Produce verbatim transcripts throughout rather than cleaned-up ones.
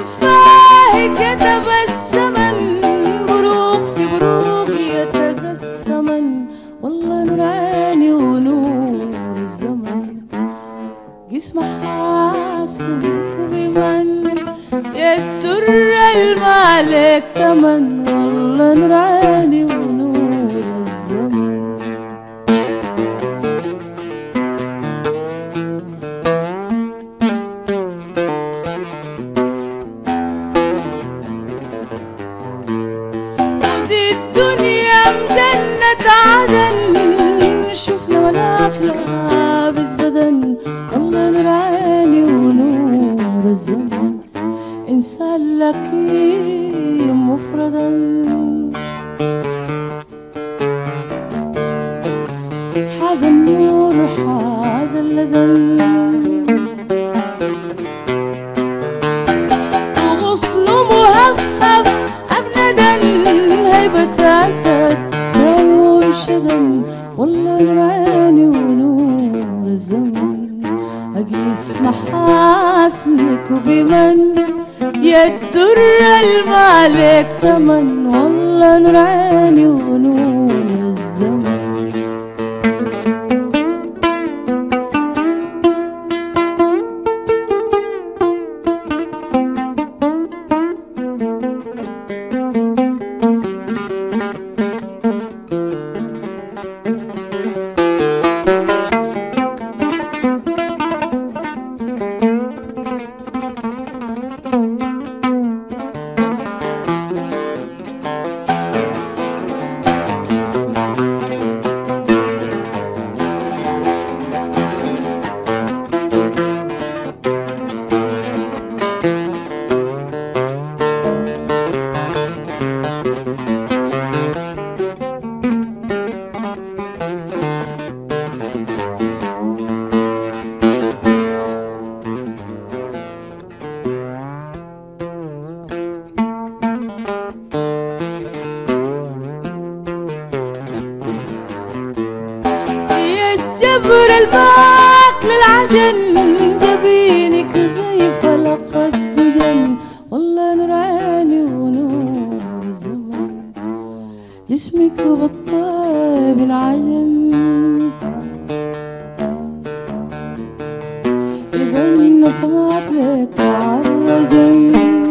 فاه كتب الزمن بروق في بروق يتقسمن، والله نور عيني ونور الزمن قسم حاسبك بمن يدر المالك تمن، والله نور عيني ونور الزمن. ودي الدنيا مجنة عدن شفنا ملاك لابس بدن، والله نور عيني ونور الزمن إنسان لكيم مفردا حاز النور حاز اللذن، وغصنه مهفهف أبندا هيبة أسد في عيون شدن، والله نور عيني ونور الزمن أقيس محاسنك بمن يدر المالك تمن، والله نور عيني ونور الزمن. جبر الماك للعجن جبينك زي فلق الدجن، والله نور عيني ونور الزمن جسمك بالطيب العجن، إذا النسمات لك عالرجن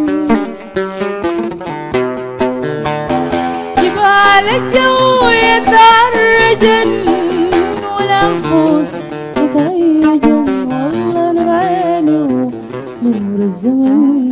جبال الجو يتعرجن والأنفس تتهيجن، والله نور عيني ونور الزمن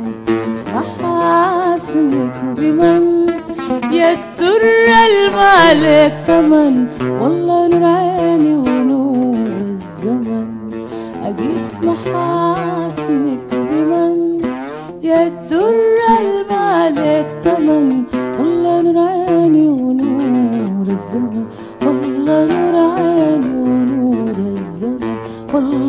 محاسنك بمن يدر المالك تمن، والله نور عيني ونور الزمن أقيس محاسنك بمن يدر المالك تمن، والله نور عيني ونور الزمن، والله نور عيني ونور الزمن، والله